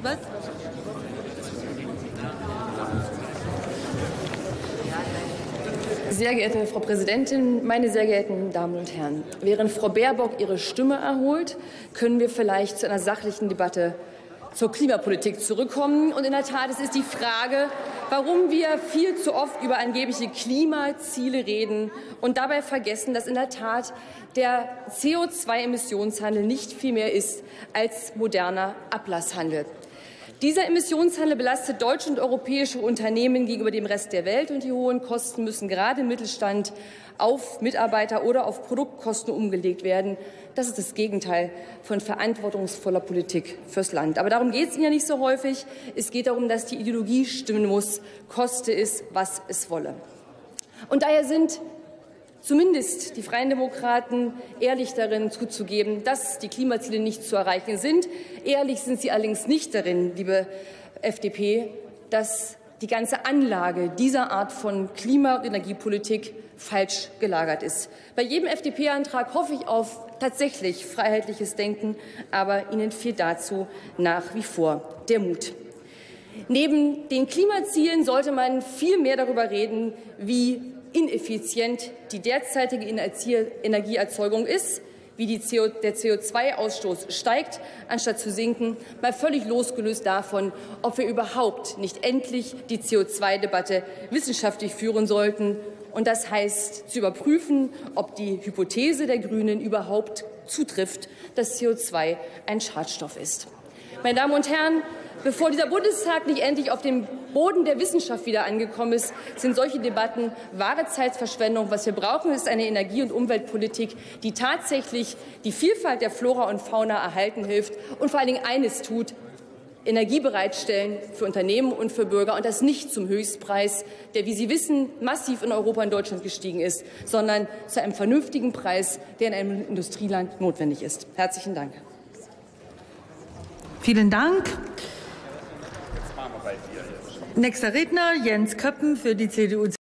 Was? Sehr geehrte Frau Präsidentin, meine sehr geehrten Damen und Herren! Während Frau Baerbock ihre Stimme erholt, können wir vielleicht zu einer sachlichen Debatte zur Klimapolitik zurückkommen. Und in der Tat, es ist die Frage, warum wir viel zu oft über angebliche Klimaziele reden und dabei vergessen, dass in der Tat der CO2-Emissionshandel nicht viel mehr ist als moderner Ablasshandel. Dieser Emissionshandel belastet deutsche und europäische Unternehmen gegenüber dem Rest der Welt, und die hohen Kosten müssen gerade im Mittelstand auf Mitarbeiter oder auf Produktkosten umgelegt werden. Das ist das Gegenteil von verantwortungsvoller Politik fürs Land. Aber darum geht es Ihnen ja nicht so häufig. Es geht darum, dass die Ideologie stimmen muss, koste es, was es wolle. Und daher sind zumindest die Freien Demokraten ehrlich darin zuzugeben, dass die Klimaziele nicht zu erreichen sind. Ehrlich sind sie allerdings nicht darin, liebe FDP, dass die ganze Anlage dieser Art von Klima- und Energiepolitik falsch gelagert ist. Bei jedem FDP-Antrag hoffe ich auf tatsächlich freiheitliches Denken, aber Ihnen fehlt dazu nach wie vor der Mut. Neben den Klimazielen sollte man viel mehr darüber reden, wie ineffizient die derzeitige Energieerzeugung ist, wie der CO2-Ausstoß steigt, anstatt zu sinken, mal völlig losgelöst davon, ob wir überhaupt nicht endlich die CO2-Debatte wissenschaftlich führen sollten. Und das heißt, zu überprüfen, ob die Hypothese der Grünen überhaupt zutrifft, dass CO2 ein Schadstoff ist. Meine Damen und Herren, bevor dieser Bundestag nicht endlich auf dem Boden der Wissenschaft wieder angekommen ist, sind solche Debatten wahre Zeitverschwendung. Was wir brauchen, ist eine Energie- und Umweltpolitik, die tatsächlich die Vielfalt der Flora und Fauna erhalten hilft und vor allen Dingen eines tut: Energie bereitstellen für Unternehmen und für Bürger, und das nicht zum Höchstpreis, der, wie Sie wissen, massiv in Europa und Deutschland gestiegen ist, sondern zu einem vernünftigen Preis, der in einem Industrieland notwendig ist. Herzlichen Dank. Vielen Dank. Nächster Redner Jens Köppen für die CDU.